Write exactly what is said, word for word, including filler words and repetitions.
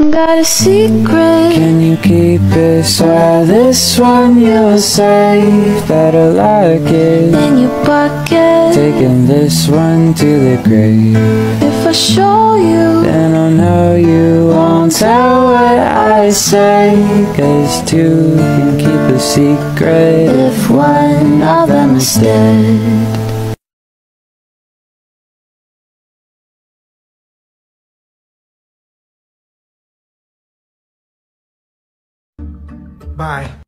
got a secret. Can you keep it? Swear this one you'll save. Better like it In your bucket. taking this one to the grave. If I show you, then I'll know you won't tell what I say. Cause two can keep a secret if one of them is dead. Bye.